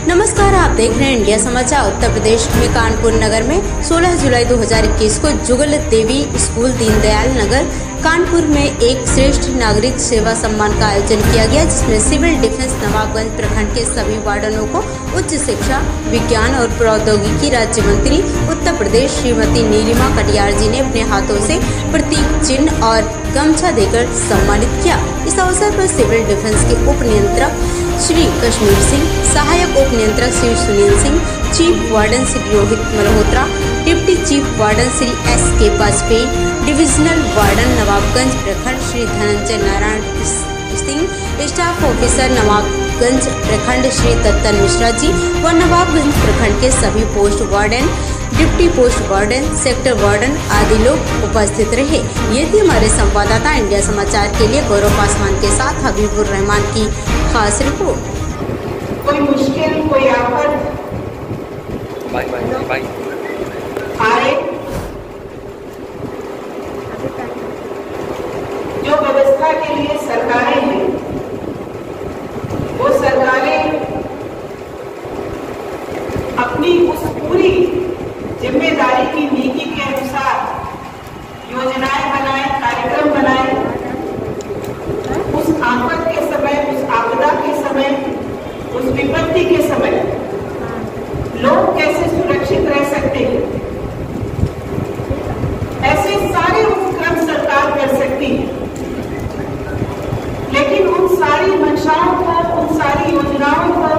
नमस्कार, आप देख रहे हैं इंडिया समाचार। उत्तर प्रदेश में कानपुर नगर में 16 जुलाई 2021 को जुगल देवी स्कूल दीनदयाल नगर कानपुर में एक श्रेष्ठ नागरिक सेवा सम्मान का आयोजन किया गया, जिसमें सिविल डिफेंस नवाबगंज प्रखंड के सभी वार्डनों को उच्च शिक्षा, विज्ञान और प्रौद्योगिकी राज्य मंत्री उत्तर प्रदेश श्रीमती नीलिमा कटियार जी ने अपने हाथों से प्रतीक चिन्ह और गमछा देकर सम्मानित किया। इस अवसर पर सिविल डिफेंस के उप नियंत्रक श्री कश्मीर सिंह, सहायक उप नियंत्रक Shri Sunil Singh, chief warden Shri Rohit Malhotra, deputy chief warden Shri S.K. Vajpayee, divisional warden Nawabganj प्रखंड श्री धनंजय नारायण सिंह, स्टाफ ऑफिसर नवाबगंज प्रखंड श्री दत्तन मिश्रा जी व नवाबगंज प्रखंड के सभी post warden, deputy post warden, sector warden आदि लोग उपस्थित रहे। ये थी हमारे संवाददाता इंडिया समाचार के लिए गौरव पासवान के साथ हबीबुर रहमान की खास रिपोर्ट। कोई मुश्किल, कोई आफत आए, जो व्यवस्था के लिए सरकारें हैं, वो सरकारें अपनी उस पूरी जिम्मेदारी की नीति के अनुसार योजनाएं बनाए, कार्यक्रम बनाए। उस आफत के समय, उस आपदा के समय, उस विपत्ति के समय लोग कैसे सुरक्षित रह सकते हैं, ऐसे सारे उपक्रम सरकार कर सकती है। लेकिन उन सारी मंशाओं को, उन सारी योजनाओं को